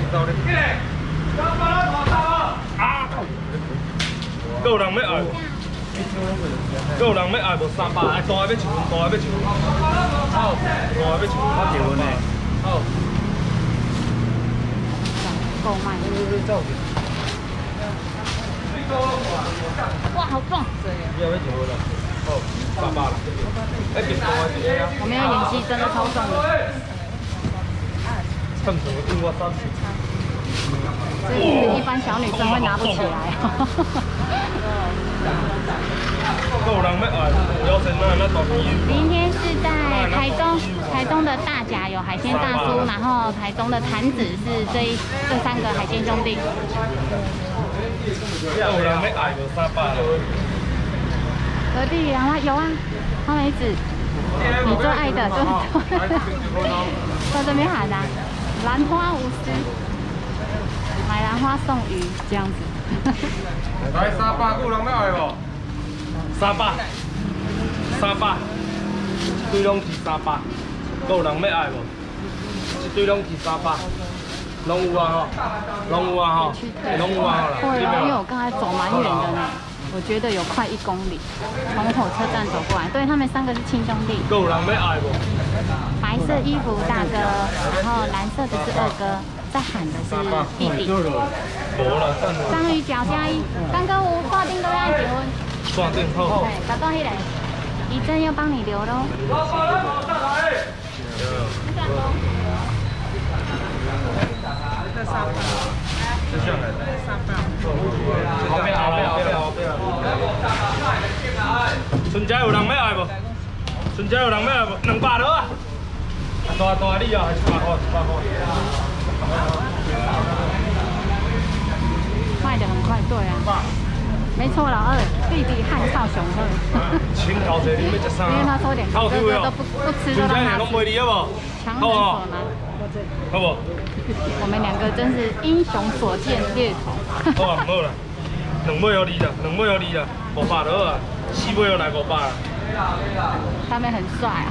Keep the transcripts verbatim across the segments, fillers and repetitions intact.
走咧。啊！够有人要爱无？够有人要爱无？三百，哎，大个要一份，大个要一份。好，大个要一份。我结婚嘞。好。 购买。哇，好壮！ 你要要结婚了？好，三百了。哎，别多啊，别啊。 我没有演戏，真的超壮的。 趁什么跟我三十？ 这是一般小女生会拿不起来。 够人要爱，要先那那大鱼。 今天是在台中，台中的大甲有海鲜大叔，然后台中的坛子是这一这三个海鲜兄弟。 够人要爱就三百了。 何地有啊有啊，花梅子，你最爱的就是在这边喊的兰花无私，买兰花送鱼这样子。 来三百，够人要爱无？三百，三百，一堆拢是三百，够人要爱无？一堆拢是三百，拢有啊吼，拢有啊吼，拢有啊吼啦。 对啊，因为我刚才走蛮远的呢，我觉得有快一公里，从火车站走过来。对，他们三个是亲兄弟。 够人要爱无？ 白色衣服大哥，然后蓝色的是二哥，在喊的是弟弟。 无啦， 章鱼脚加一，刚刚我挂定都要结婚。 挂定好。 对，找到那个，仪珍要帮你留喽。 这下来。后面后面后面后面。春节有人要爱无？春节有人要爱无？两百多啊！大大你啊，还是一百块？一百块。 卖得很快，对啊。没错，老二弟弟汉少雄厚。 请头一你要食啥？ 因为他说连哥哥都不不吃都让他吃。 拢卖你好无？ 强人所难。 好不？ 我们两个真是英雄所见略同。 好啊，唔好啦，两尾有你啦，两尾有你啦，五百就好啊，四尾又来五百啦。 他们很帅啊，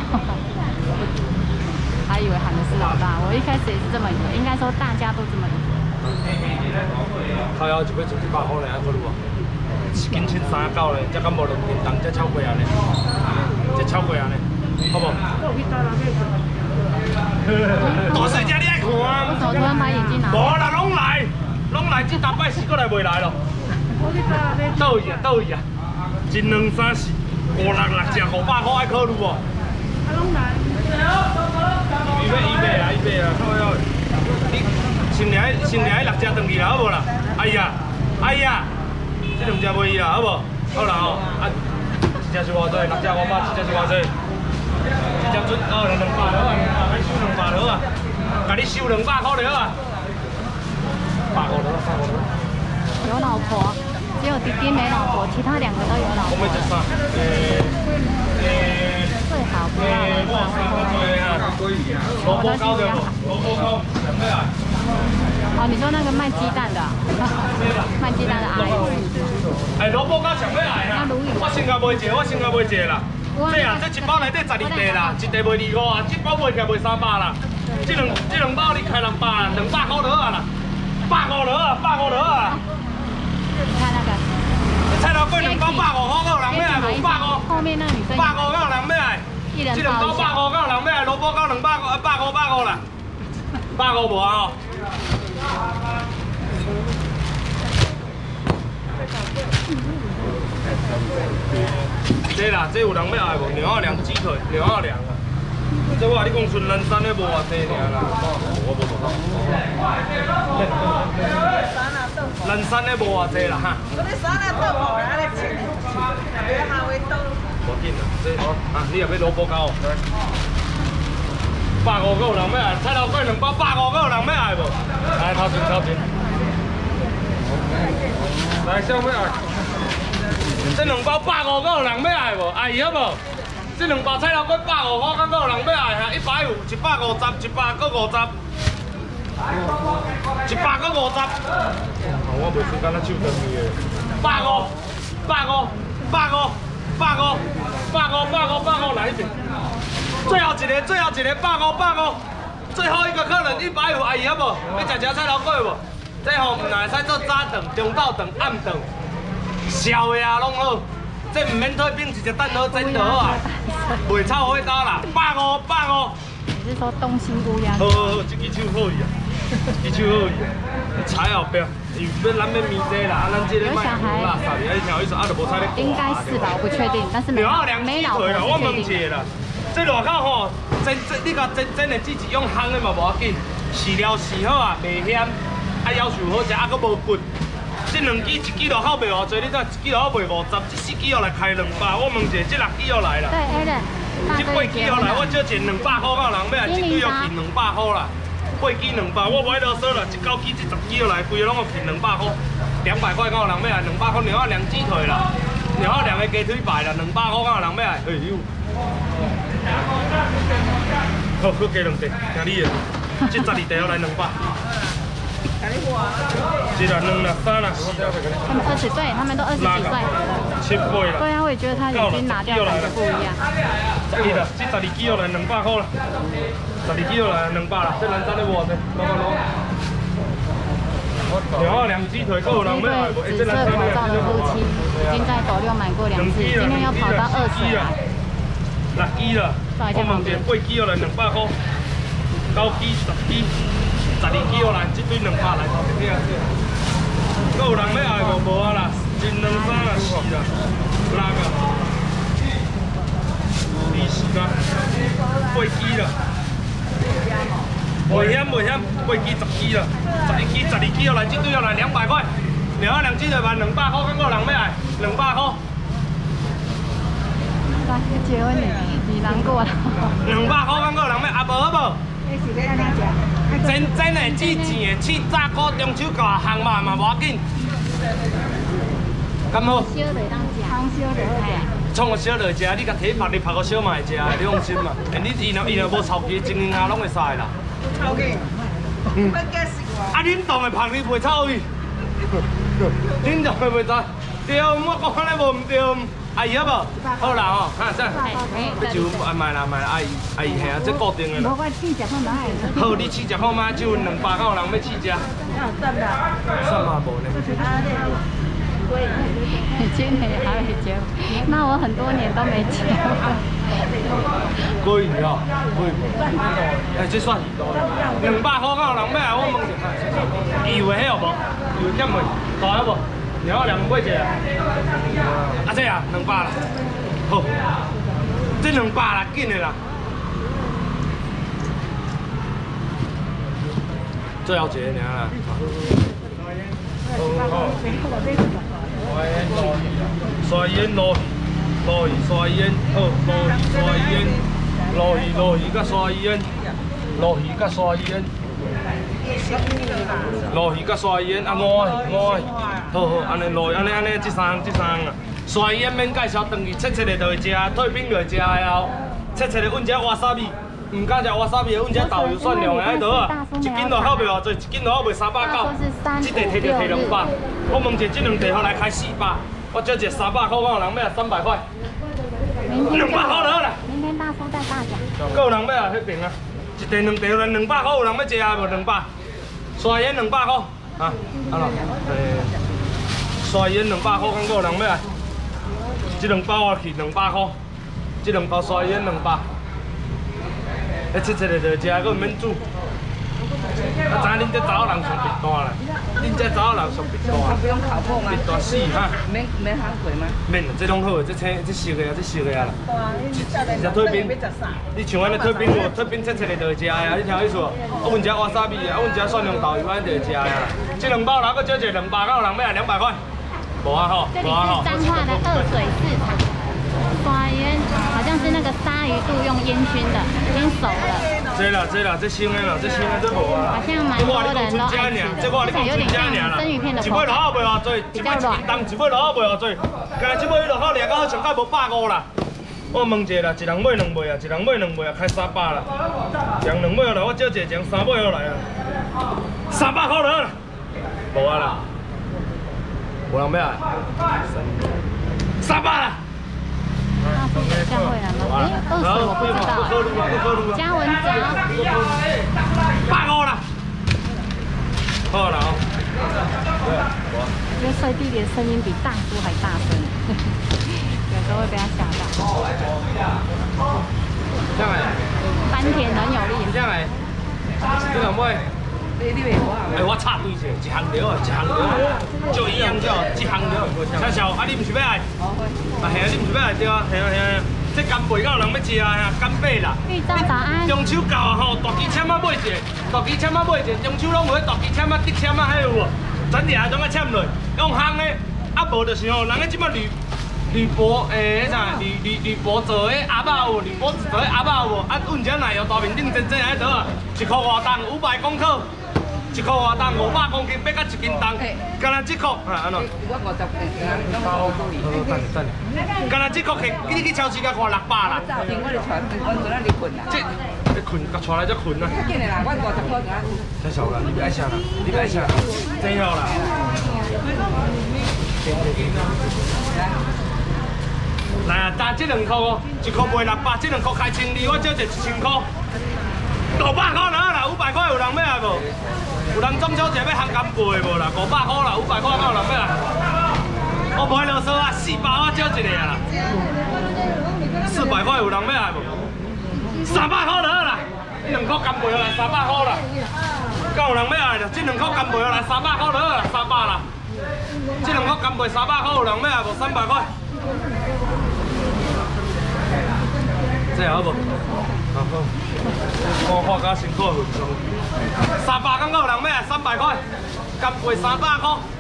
还以为喊的是老大，我一开始也是这么以为，应该说大家都这么以为。 靠腰一尾就一百块嘞，还可以无？一斤千三九嘞，才敢无两斤重，才超过安尼，才超过安尼，好不？大细只你爱看啊！ 为什么突然把眼镜拿？ 无啦，拢来，拢来，这大摆是过来袂来咯。倒去啊，倒去啊！一两三四五六六只五百块爱考虑无？啊，拢来。预备预备啊，预备啊！好好。你先来先来六只转去啦，好无啦？哎呀，哎呀，这两只卖伊啦，好无？好啦吼，啊，一只是偌济？六只五百，一只是偌济？一只准哦，两百就好啊，爱收两百就好啊，甲你收两百块就好啊，百块就好，百块就好。 有老婆，只有弟弟没老婆，其他两个都有老婆。 我们吃啥？诶诶。 最好不要了，不然会后悔。 萝卜糕对不？萝卜糕，什么呀？ 哦，你说那个卖鸡蛋的，卖鸡蛋的阿姨。 哎，萝卜糕上要来啊！我先甲卖一个，我先甲卖一个啦。这啊，这一包内底十二块啦，一袋卖二五啊，这包卖起来卖三百啦。这两这两包你开两百啦，两百块就好啦，百五就好，百五就好啊。 你看那个。 菜头粿两包百五块，有人要爱无？百五。 后面那个女生。 百五有人要爱。 一人这两包百五，有人要爱？萝卜糕两百五，百五百五啦，百五无啊吼。这啦，这有人要爱无？牛二两鸡腿，牛二两啊。这我甲你讲，纯南山的无偌济尔啦。我无无。南山的无偌济啦哈。我你山那豆腐啊，你切，别下回刀。无紧啦，这啊，你也要萝卜糕？百五个有人要爱，菜头粿两包百五个有人要爱无？来，头前头前。来，小妹爱。这两包百五个有人要爱无？爱伊好无？这两包菜头粿百五块，敢有人要爱哈？一百有，一百五十，一百个五十，一百个五十。我袂时间咧手断去的。百五，百五，百五，百五，百五，百五，百五来一遍。最后一个，最后一个百五，百五， 最后一个客人一百五，阿姨好无？要食食菜头粿无？这吼唔来使做早顿、中昼顿、暗顿，宵夜拢好。这唔免退冰，直接蛋好蒸就好啊。袂臭火刀啦，百五百五。 你是说东兴乌鸦？ 好好好，这支手好伊啊，这支手好伊啊。菜后边，因为咱要面这啦，啊，咱这个卖垃圾，哎，听意思啊，就无菜咧。 应该是吧，我不确定，但是没没老婆我问一下啦，这外口吼，蒸蒸你甲蒸蒸的只是用烘的嘛，无要紧，饲料饲好啊，袂咸，啊要求好食，啊佫无骨。这两支一支落口卖偌济，你看一支落口卖五十，这四支落来开两百，我问一下，这六支落来啦。 对 ，Allen， 这八支落来，我少钱两百块，有人要来，一堆要便两百块啦。八支两百，我买啰嗦啦，一九支、一十支落来，规个拢要便两百块，两百块，敢有人要来？两百块，然后凉鸡腿啦，然后凉的鸡腿排啦，两百块，敢有人要来？哎呦！好，搁加两块，听你的，这十二块要来两百。一啦、两啦、三啦， 他们二十岁，他们都二十几岁。 七八啦。 对啊，我也觉得他已经拿掉感觉不一样。 十二啦，这十二支落来两百块啦，十二支落来两百啦，这南山的偌济，攞攞攞。然后两鸡腿够人要来无？ 紫色口罩的夫妻已经在斗六买过两次，今天要跑到二十来。 六支啦，我问一下，八支落来两百块，九支、十支。十二支落来，这堆两百来，头一个。搁有人要爱无？无啊啦，一两三啦，四啦，六个，二四啦，八支啦。袂险袂险，八支十支啦，十二支十二支落来，这堆落来两百块，然后两支就卖两百块，敢搁有人要爱？两百块。 来，结婚你你难过了。 两百块，敢搁有人要？啊无好无？真真的值钱的，去炸锅中秋搞烘嘛嘛无要紧，咁好。 烧就当食，汤烧就好。 创个烧就食，你甲体拍你拍个烧嘛会食，你放心嘛。你伊若伊若无臭气，真下拢会使啦。臭气？嗯。啊，恁当的拍你袂臭去？恁当的袂臭？对，我讲安尼无唔对。阿姨好无？好啦吼，看这，这就啊买啦买啦，阿姨阿姨系啊，这固定的啦。 无我试食看卖。 好，你试食看卖，只有两百，敢有人要试食？算啦。算嘛无呢？ 你今年还没结婚？那我很多年都没结婚。 可以哦，可以。哎，这算两百块，敢有人要来？我问一下，油的迄有无？油减袂？大有无？然后两买一个，啊这啊两百啦，好，这两百啦，紧的啦。最后一个尔啦。刷烟落落鱼刷烟，好落鱼刷烟，落鱼落鱼甲刷烟，落鱼甲刷烟。落鱼甲刷烟啊，五五，好好，安尼落安尼安尼，这三这三啊，刷烟免介绍，等于切切的就会食，退冰就会食的后，切切的阮遮瓦萨米，唔敢食瓦萨米的，阮遮豆油蒜量的喺度啊，一斤落口卖偌济，一斤落口卖三百九，这地摕就摕两百，我问一下，这两地后来开四百，我少一个三百块，我有人要三百块，两百块就好啦。 明天大叔带大奖。 搁有人要啊，迄边啊。一地两地来两百块，有人要食啊无？两百，刷烟两百块，啊，啊咯，诶，刷烟两百块，敢有人要来？这两包我去两百块，这两包刷烟两百，诶，切切的就食，佫唔免煮。啊，知恁这查某人上别单啦，恁这查某人上别单。不用烤破吗？别单死哈。免免烘过吗？免啦，这拢好，这青这熟的啊，这熟的啊啦。食退冰，你像安尼退冰无？退冰切切的就会食的啊，你听意思无？啊，阮遮瓦萨米啊，阮遮蒜蓉豆油安尼就会食的啦。这两包哪个少一个两百，敢有人要来两百块？无啊吼，无啊吼。 这里是彰化的二水市场，刷烟好像是那个鲨鱼肚用烟熏的，已经熟了。 这啦这啦，这新的啦，这新的这无啊。 好像蛮多人都爱吃的， 这我你讲春家尔啦。一尾落口卖偌济，一尾一斤重，一尾落口卖偌济。今这尾落口掠到好上盖无百五啦。我问一下啦，一人买两尾啊，一人买两尾啊，开三百啦。将两尾落来，我少一个将三尾落来啊。三百块就好啦。无啊啦。无人要啊。三百啦。 大叔有像会来吗？哎，二水我不知道。嘉文早。 百五啦。好了哦。 因为帅弟弟的声音比大叔还大声，有时候会被他吓到。 这样哎。 丹田很有力。 这样哎。你两买？哎，我插对者，一行料啊，一行料，就一样料，一行料。小小，啊，你唔是要来？啊，系啊，你唔是要来对啊？系啊系啊，这干贝敢有人要食啊？干贝啦。 玉章早安。 中秋到啊吼，大鸡签啊买一个，大鸡签啊买一个，中秋拢有迄大鸡签啊、竹签啊，迄有无？全地啊种啊签落，用烘的，啊无就是吼，人个即摆铝铝箔诶，迄啥铝铝铝箔做的鸭肉有，铝箔做的鸭肉有，啊，อุ่只奶油大面顶真正喺倒啊，一箍外重，五百公克。一箍外重，五百公斤，变到一斤重，干那一箍，啊安怎？我五十个，好，等等。干那一箍去，你去超市甲看六百啦。我早天我哋传，我做咱哩困啦。即你困，甲带来则困啊。紧的啦，我五十块就安。太少啦，你别爱吃啦，你别爱吃啦，真好啦。来啊，打这两箍哦，一箍卖六百，这两箍开千二，我少一一千块。五百块啦，五百块有人要来无？有人中秋节要烘干贝无啦？五百块啦，五百块敢有人要来？我无啰嗦啊，四百我少一个啦。四百块有人要来无？三百块就好啦，这两块干贝来三百块啦。敢有人要来着？这两块干贝来三百块就好啦，三百啦。这两块干贝三百块有人要来无？三百块。这好无？好好。我花甲辛苦份，三百敢有人要来？三百块，干贝三百块。